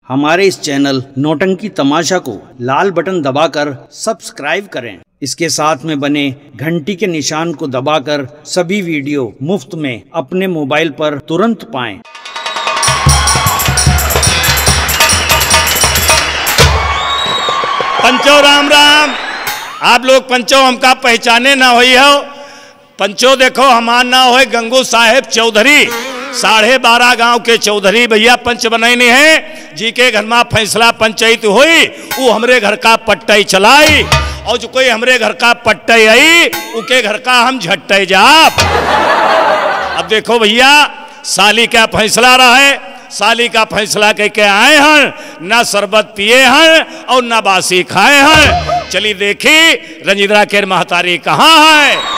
हमारे इस चैनल नौटंकी तमाशा को लाल बटन दबाकर सब्सक्राइब करें। इसके साथ में बने घंटी के निशान को दबाकर सभी वीडियो मुफ्त में अपने मोबाइल पर तुरंत पाएं। पंचो राम राम। आप लोग पंचो हमका पहचाने ना हुई हो। पंचो देखो हमार ना हो गंगू साहेब चौधरी, 12.5 गांव के चौधरी भैया पंच बनैनी है। जी के घर में फैसला पंचायत हुई, वो हमरे घर का पट्टई चलाई, और जो कोई हमरे घर का पट्टई आई उके घर का हम झट्टई जाप। अब देखो भैया साली का फैसला रहा है, साली का फैसला कह के आए हैं, ना शरबत पिए हैं और ना बासी खाए हैं। चली देखी रंजीदरा के महतारी कहाँ है।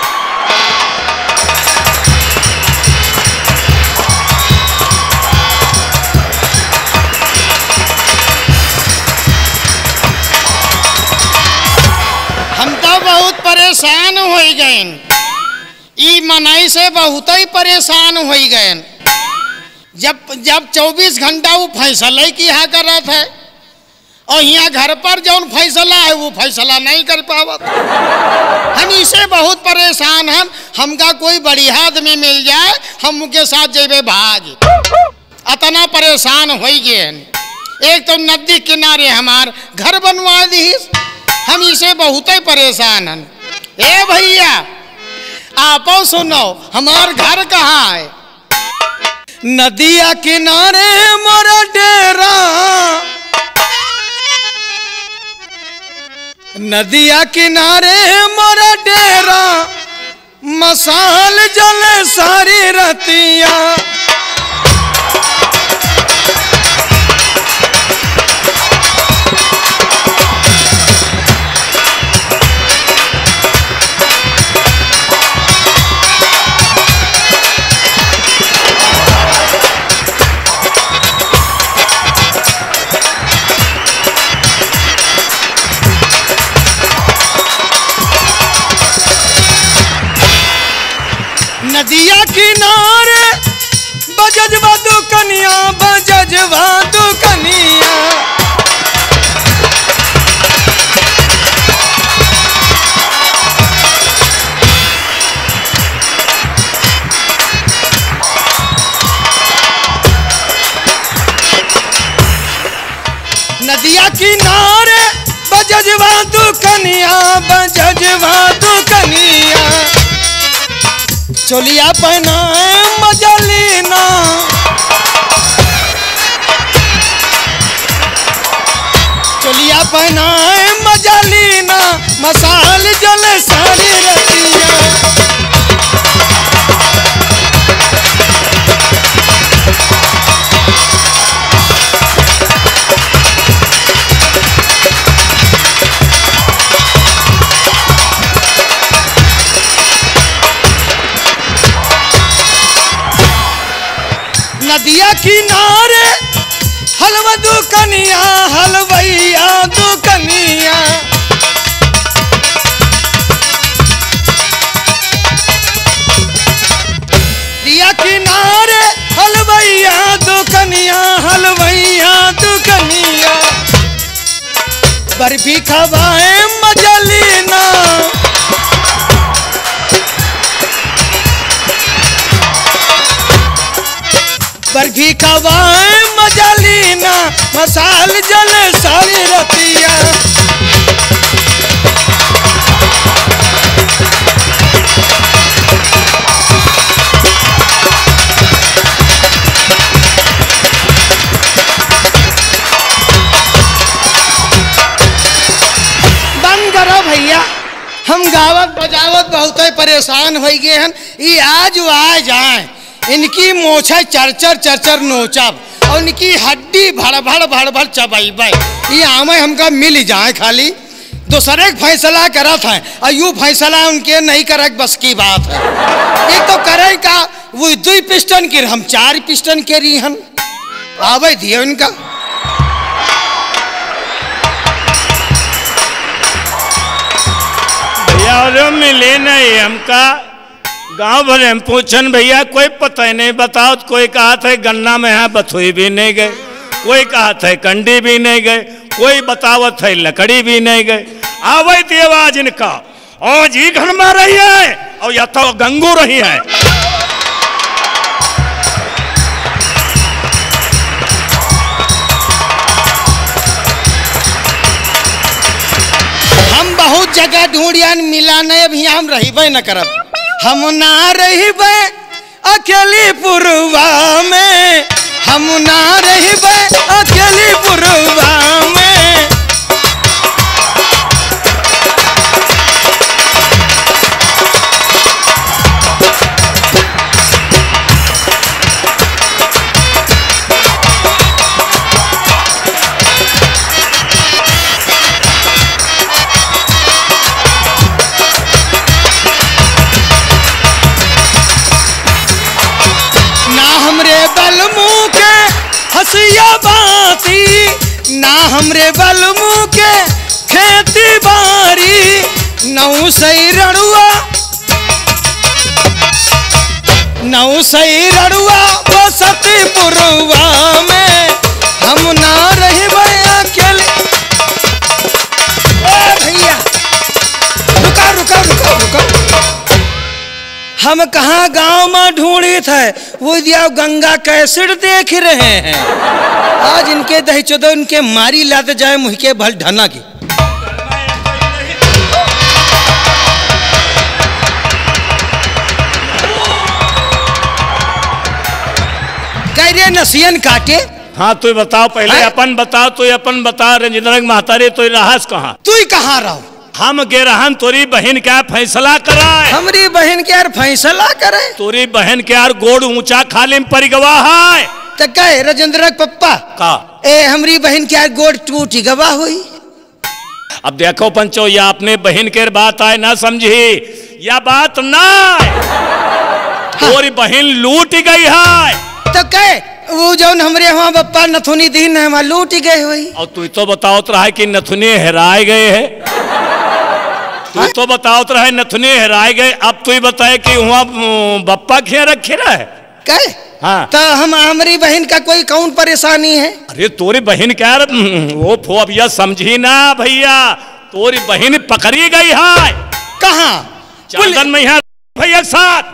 हम तो बहुत परेशान हो गए, ई मनाई से बहुत ही परेशान हो गए। जब 24 घंटा वो फैसला किया करत है, और यहाँ घर पर जो फैसला है वो फैसला नहीं कर पावत। हम इसे बहुत परेशान हैं। हमका कोई बढ़िया आदमी मिल जाए, हम उनके साथ जेबे भाग। इतना परेशान हो गए। एक तो नदी किनारे हमार घर बनवा दी, हम इसे बहुत ही परेशान हैं। ए भैया आपो सुनो, हमार घर कहाँ है? नदिया किनारे मोरा डेरा, नदिया किनारे मोरा डेरा, मसाल जले सारी रतिया। नदिया किनारे बजजवा दुकनिया, बजजवा दुकनिया। नदिया किनारे बजजवा दुकनिया, बजजवा दुकनिया। चोलिया पहनाए मजलीना, चोलिया पहनाए मजलीना, मसाल जले सारी रतिया। नदिया किनारे हलवा दुकनिया, हलवैया दुकनिया। नदिया किनारे हलवैया दुकनिया, हलवैया दुकनिया। बर्फी खवाए मजलीना, बर्फी खवाए मजलीना, मसाल जले सारी रतिया। बंद करो भैया, हम गावत बजावत बहुत ही परेशान हो गए हैं। ये आज जाए, इनकी मोछे चरचर नोचब, और इनकी हड्डी भड़ चबाई। ये आमे हमका मिल जाए, खाली दूसरे फैसला करत है, और यू फैसला उनके नहीं करे बस की बात है। एक तो करे का वो 2 पिस्टन के, हम 4 पिस्टन के रही हन। आवे दिए उनका भैया मिले नहीं हमका। गांव भर हम पूछन भैया कोई पता ही नहीं, बताओ। कोई कहा था गन्ना में है, बथुई भी नहीं गए। कोई कहत है कंडी भी नहीं गए, कोई बतावत है लकड़ी भी नहीं गए। आवे थी आवाज इनका, आज ही घर में रही है और या तो गंगू रही है। हम बहुत जगह ढूंढिया मिला नहीं, अभी हम रहीबे न करब। हम ना रहीबे अकेली पुरवा में, हम ना रहीबे अकेली पुरवा में। हसिया बाती ना हमरे बलमू के खेती बारी, नौ सही रड़ुआ बसती पुरवा में, हम ना रही अकेले। भैया रुका रुका रुका रुका, हम कहाँ गांव में ढूंढी थे, वो दिया गंगा कैसेट देख रहे हैं। आज इनके दही चौदह इनके मारी लाते जाए मुँह के भल ढना की। कह रहे नसियन काटे। हाँ तू बताओ पहले, अपन बताओ, तू अपन बता। रंजिंदर महतारी तू रहस कहाँ? तू कहाँ रहो? हम गे रहन तोरी बहन क्या फैसला कराए। हमारी बहन के यार फैसला करे? तोरी बहन के यार गोड़ ऊंचा खाली में पड़ गवा है। तो कहे राजेंद्र पप्पा का ए हमारी बहन के यार गोड़ टूटी गवा हुई। अब देखो पंचो, या अपने बहन के बात आए ना समझी, या बात ना तोरी बहन लूट गई है। तो कहे वो जो हमरे वहाँ बप्पा नथुनी दीन है लूट गए हुई। और तू तो बताओ तो रहा कि नथुनी हेराए गए है। तू तो बताओ तो रहे नथुनी हेराए गए। अब तू ही बताए कि वहाँ बप्पा खिया रखे रहे। कहे हाँ तो हम हमारी बहन का कोई कौन परेशानी है? अरे तोरी बहन क्या वो फो अब यह समझी ना भैया, तोरी बहन पकड़ी गई है। कहाँ? चांदन में है भैया साथ।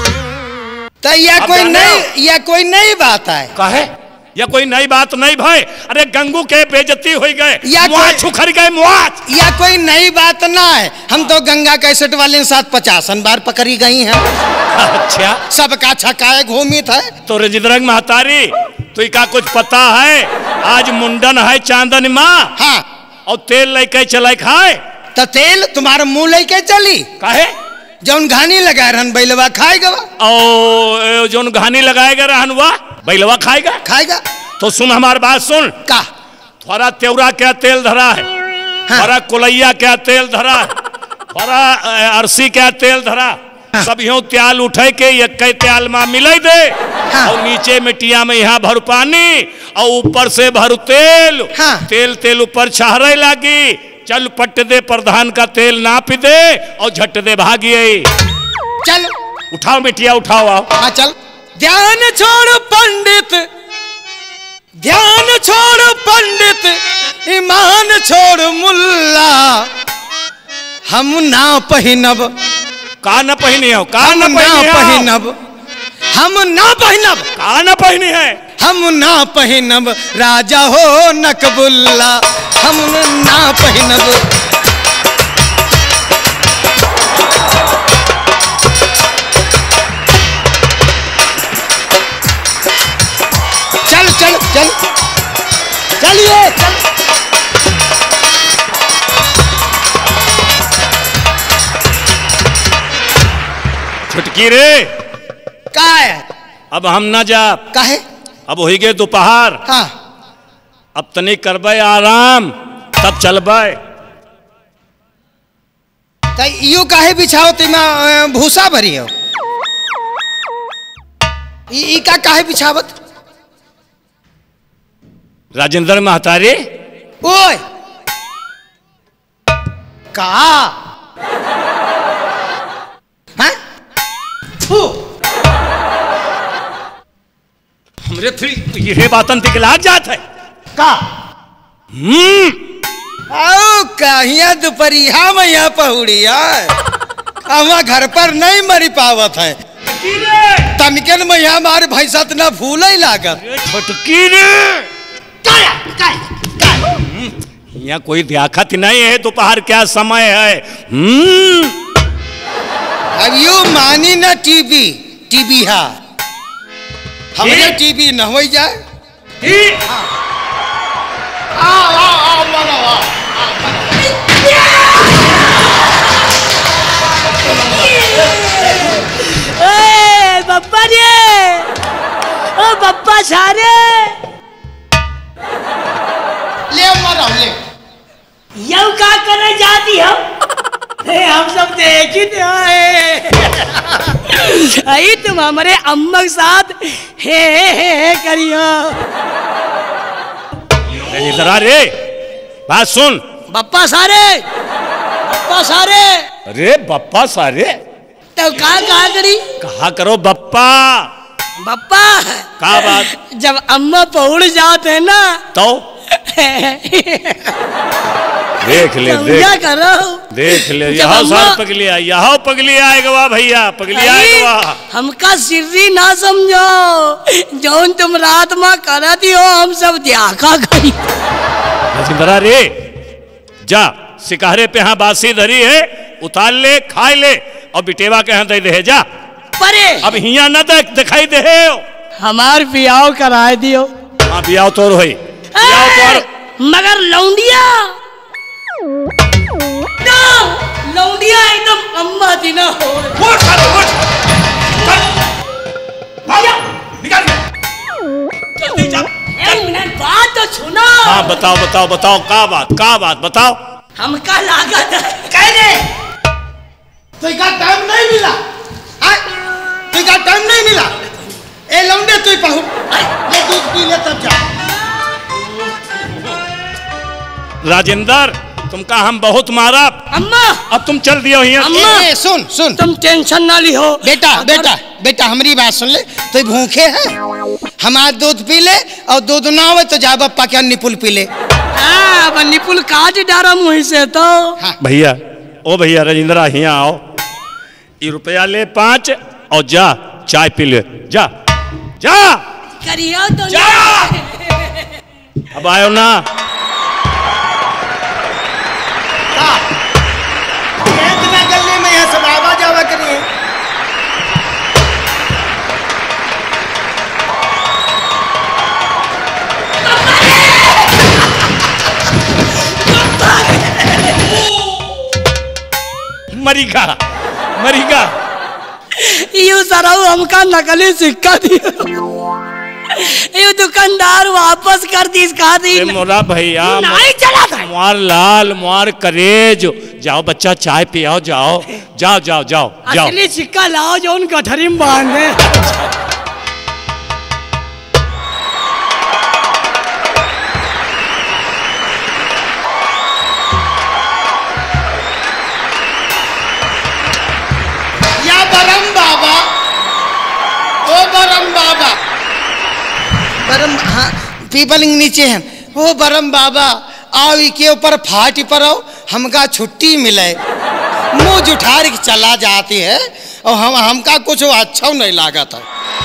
तो यह कोई नई बात है। कहे या कोई नई बात नहीं भाई। अरे गंगू के बेइज्जती हो गए, छुखर गए मुआज। या कोई नई बात ना है। हम तो गंगा कैसेट वाले के साथ 50 बार पकड़ी गई हैं। अच्छा सबका छकाए घूमी था। तो रंजिंदर महतारी तु का कुछ पता है? आज मुंडन है चांदन माँ। हाँ और तेल लेके चले खाए। तो तेल तुम्हारा मुंह लेके चली काहे? जौन घानी लगाए रहन बैलवा खाएगा। और जौन घानी लगाएगा रहन वह बैलवा खाएगा। तो सुन हमारी बात सुन। का थोड़ा त्योरा क्या तेल धरा है, थोड़ा कोलैया क्या तेल धरा है, थोड़ा अरसी क्या तेल धरा। सब यूं त्याल उठे के एक त्याल में मिले दे। और नीचे मिट्टिया में यहाँ भर पानी और ऊपर से भर तेल। तेल तेल ऊपर छहरे लागी। चल पट दे प्रधान का तेल नाप दे और झट दे भागिए। चल उठाओ मिट्टिया उठाओ। आओ हाँ चल। ध्यान छोड़ पंडित, ध्यान छोड़ पंडित, ईमान छोड़ मुल्ला। हम ना पहनब। का न पहनी हो? का न पहनब। हम ना पहनब। का न पहनी है? हम ना पहनब राजा हो नकबुल्ला। हम ना पहनब। चल चल चल चलिए चल। छुटकी रे का है? अब हम ना जा। काहे? अब हो गए दोपहर। हाँ अब तनी करबे आराम तब चलबे। तो यू काहे बिछाओ तिमा भूसा भरी हो? ई का काहे बिछावत? राजेंद्र महतारी ओए का हमरे फिर ये बातन दिखला जात है का आओ कहिया दोपहरिया में यहाँ पहुड़िया हमारा घर पर नहीं मरी पावत है तनकन में यहाँ हमारे भैंसा न फूल ही लागत छटकी रे यहाँ कोई दियाखत नहीं है दोपहर क्या समय है अब यू मानी ना टीवी है हमारे टीवी न हो जाए आओ बप्पा रे ओ बप्पा सारे ले मारो ले यू का करने जाती हो हम सब देख ही आई तुम हमारे अम्मा के साथ हे करियो इधर आ रे बात सुन बप्पा सारे अरे बप्पा सारे तो कहा करी कहा करो बप्पा का बात जब अम्मा पहुड़ जाते हैं ना तो देख ले देख ले यहाँ सार पगली आएगा भैया पगली आएगा हमका सिर्री ना समझो जौन तुम रात में करती हो हम सब त्यागा करी रे जा शिकारे पे यहाँ बासी धरी है उतार ले खाए ले और बिटेवा के यहाँ दे दे जा परे अब हिया न दिखाई दे हमार बियाह कराए दियो हाँ बियाह तोर होई मगर लौंडिया एकदम अम्मा थी ना हो बात तो सुनो हाँ बताओ का बात बताओ हमका लागत कहने तो टाइम नहीं मिला तो टाइम नहीं मिला ए लौंडे तू पहु ले दूध पी ले तब जा राजेंद्र तुमका हम बहुत मारा अम्मा अब तुम चल दियो अम्मा सुन तुम टेंशन ना ली हो बेटा हमारी बात सुन ले तो भूखे है हमारा दूध पी ले और दूध ना हो तो जा बप्पा के निपुल पी ले निपुल काट डारा मुँह से तो भैया ओ भैया राजेंद्र यहाँ आओ ये रुपया ले 5 और जा चाय पी ले जा करियो तो जा अब आयो ना इतना गले में यहाँ सब आवाज आवा करिए मरीगा यू सराऊ हमका नकली सिक्का दिया ये दुकानदार वापस कर दी इसका दी मोरा भैया नहीं चला था मुआर लाल मुआर करेज जाओ बच्चा चाय पियाओ जाओ असली सिक्का लाओ जो उन गठरी में बांधे या बरम बाबा हाँ पीपलिंग नीचे हैं वो बरम बाबा आओ के ऊपर फाटी पर आओ हमका छुट्टी मिले मुंह जुठार के चला जाती है और हमका कुछ अच्छा नहीं लगा था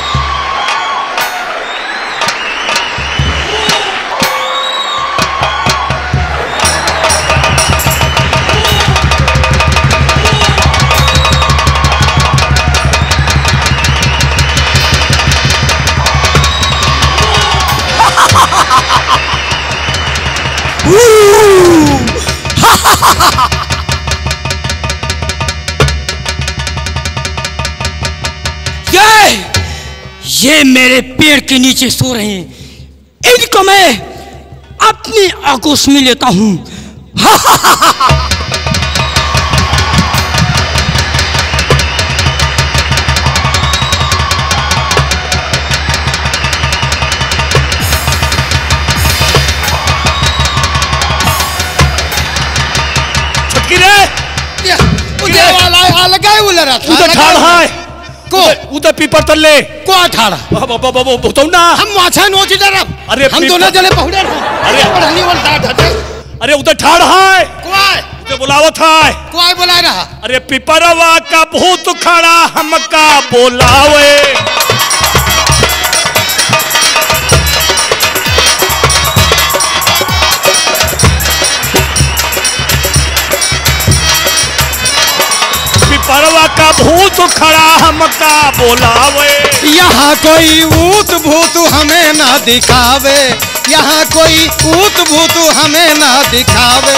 ये मेरे पेड़ के नीचे सो रहे हैं इनको मैं अपनी आगोश में लेता हूं लगा तू तो ठाड़ है को उधर पीपर तल्ले को 18 बताऊ ना हम माछा नोच डर अरे हम दोनों जने पहुड़े अरे बढ़ानी वाला अरे उधर ठाड़ है कोई उधर बुलावत है कोई बुला रहा अरे पिपरवा का भूत खड़ा हमका बोलावे पिपरवा का भूत खड़ा हमका बोलावे यहाँ कोई ऊत भूत हमें ना दिखावे यहाँ कोई ऊत भूत हमें ना दिखावे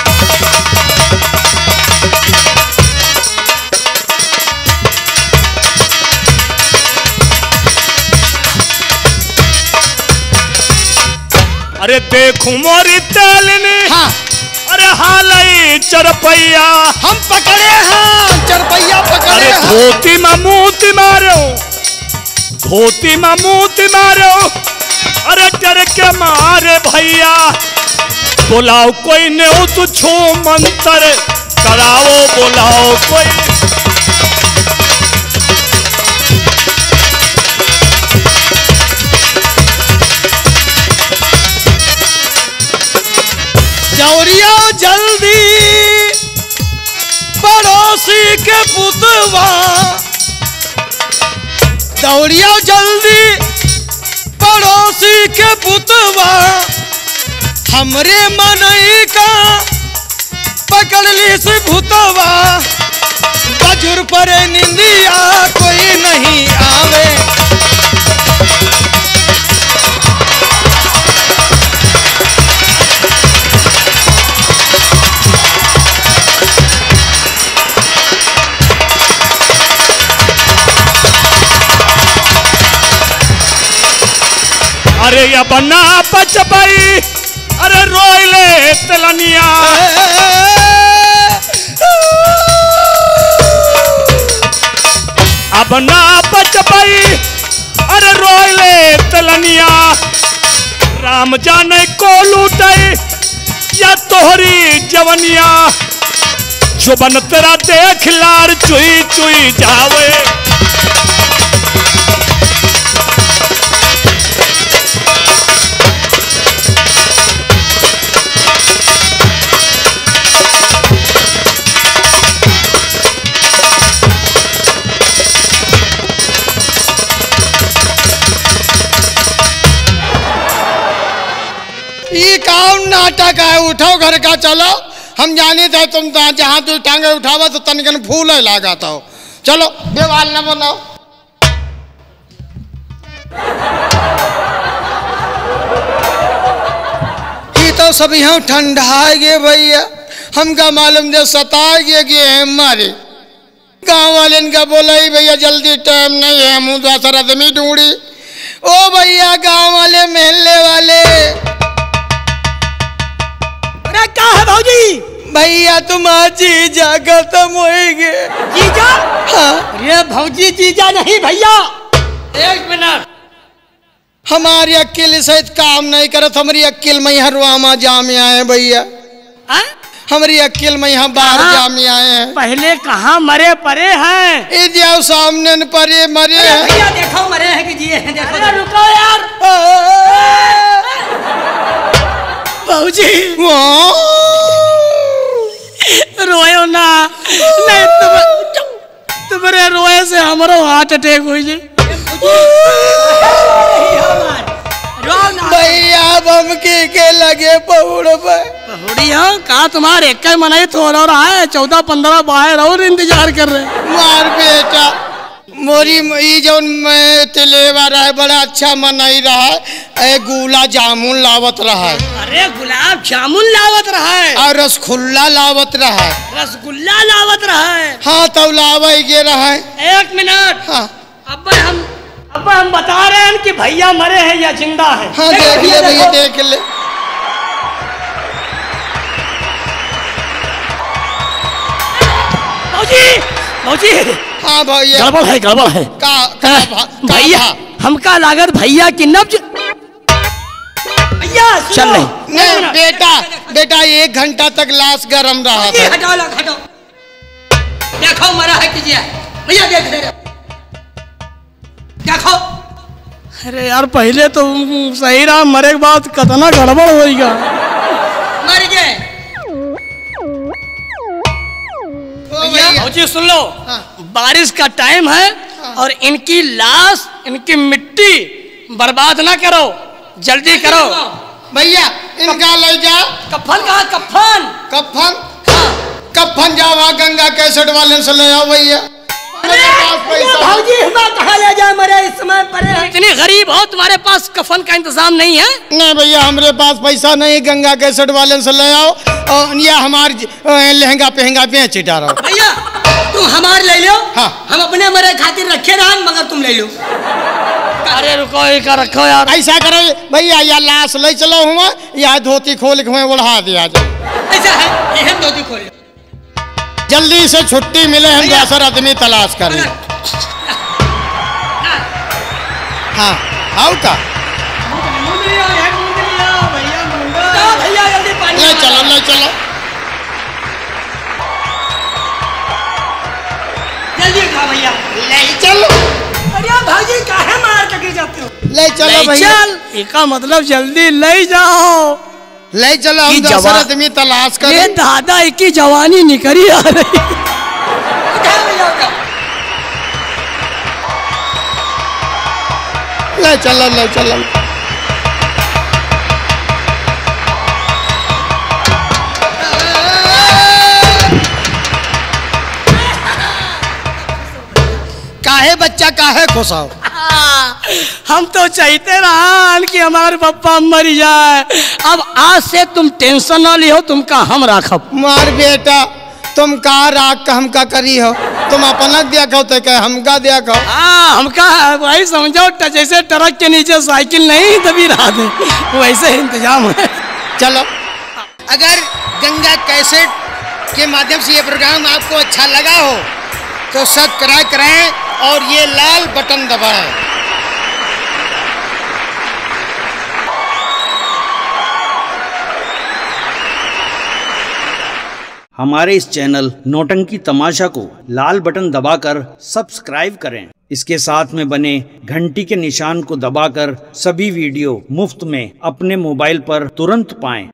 अरे देखू मोरी तेलनी हाँ अरे हालई चरपैया हम पकड़े हैं चरपैया पकड़े अरे हैं धोती में मूती मारो धोती में मूती मारो अरे डर के मारे भैया बुलाओ कोई ने तो छो मंत्र कराओ बुलाओ कोई चौरिया जल्दी पड़ोसी के पुतवा दौड़िया जल्दी पड़ोसी के पुतवा हमरे मनई का पकड़ ली से भूतवा बजुर पर निंदिया कोई नहीं आवे अरे या बन्ना बचपई अरे रोइले तलनिया अब ना बचपई अरे रोइले तलनिया राम जाने को लूटे या तोहरी जवनिया जुबन तेरा देख लार चुई चुई जावे ये काम नाटक है उठाओ घर का चलो हम जाने थे तुम जहाँ तू टांगे उठावा तो तनिकन फूल है लगाता हो चलो बेवाल न बनाओ ये तो सब यहाँ ठंडा गए भैया हमका मालूम दे सता गए हमारे गाँव वाले इनका बोला ही भैया जल्दी टाइम नहीं है मुँह दूसरा आदमी ढूंढी ओ भैया गाँव वाले महल्ले वाले अरे क्या है भाजी भैया तुम्हारा जीजा खत्म होएंगे जीजा हाँ अरे भौजी जीजा नहीं भैया एक मिनट हमारी अक्ल सहित काम नहीं करत हमारी अक्ल में यहाँ रुआमा जामे आए भैया हमारी अक्ल में यहाँ बाहर जामे आए हैं पहले कहाँ मरे परे हैं ये जाओ सामने न परे मरे हैं भैया देखो मरे हैं कि जिए हैं देखो रुको यार भाजी रोयो ना नहीं तुम्हारे रोए से हमारा हार्ट अटैक हो जाए भैया बम के लगे पहुड़ पे पहुड़िया कहा तुम्हारे एक मनाई थोड़ा रहा है 14-15 बाहर और इंतजार कर रहे मार बेटा मोरी जो मैं तिलेवा रहा है बड़ा अच्छा मनाई रहा है गुला जामुन लावत रहा है अरे गुलाब जामुन लावत रहा है और रसगुल्ला लावत रहा है रसगुल्ला लावत रहा है हाँ तब लावा गे रहा है एक मिनट हाँ अब हम बता रहे हैं कि भैया मरे हैं या जिंदा है हाँ देख ले भैया देख ले मौजी हाँ भैया गड़बड़ है भैया हमका लागत भैया की नब्ज भैया चल नहीं बेटा 1 घंटा तक लाश गर्म रहा था हटाओ देखो मरा है कीजिए भैया देख क्या खाओ? अरे यार पहले तो सही रहा, मरे के बाद कितना गड़बड़ होएगा। मर गए भैया सुन लो। हाँ। बारिश का टाइम है। हाँ। और इनकी लाश, इनकी मिट्टी बर्बाद ना करो, जल्दी करो भैया। इनका ले जा। कफन कहाँ? कफन कफन कफन जाओ गंगा कैसेट वाले से ले आओ भैया। भाजी हमें कहाँ ले जाए? मरे इस समय पड़े हैं। इतनी गरीब हो, तुम्हारे पास कफन का इंतजाम नहीं है? नहीं भैया, हमारे पास पैसा नहीं, गंगा कैसेट वाले से ले आओ और ये हमारी लहंगा पहंगा बेच डालो भैया। तुम हमारे ले लो। हाँ। हम अपने मरे खातिर रखे रहा, मगर तुम ले लो। अरे रुको, एक रखो यार। ऐसा करो भैया, या लाश ले चलो हुआ, या धोती खोल के उड़ा दिया जाए। ऐसा है, यह धोती खोल, जल्दी से छुट्टी मिले, हम दूसरा आदमी तलाश करें। हाँ आओ का भैया जल्दी पानी ले चलो, ले चलो जल्दी खा भैया, ले चलो। अरे भाजी काहे मार के गिर जाते हो? ले चलो भैया। इसका मतलब जल्दी ले जाओ, ले चलो, हम दूसरा आदमी तलाश करें। ये दादा की जवानी निकली आ रही। ले चलो, ले चलो। काहे बच्चा काहे खुशाओ? हम तो चाहते रहा कि हमारे पप्पा मर जाए। अब आज से तुम टेंशन ना लियो, तुमका हम राखब। मार बेटा, तुम का राख का हमका करी हो? तुम अपना देखो तो क्या हमका देखो? हाँ, हमका वही समझो, जैसे ट्रक के नीचे साइकिल नहीं दबी रहा थे, वैसे इंतजाम है। चलो। अगर गंगा कैसेट के माध्यम से ये प्रोग्राम आपको अच्छा लगा हो तो सब्सक्राइब करें और ये लाल बटन दबाएं। हमारे इस चैनल नौटंकी तमाशा को लाल बटन दबाकर सब्सक्राइब करें। इसके साथ में बने घंटी के निशान को दबाकर सभी वीडियो मुफ्त में अपने मोबाइल पर तुरंत पाएं।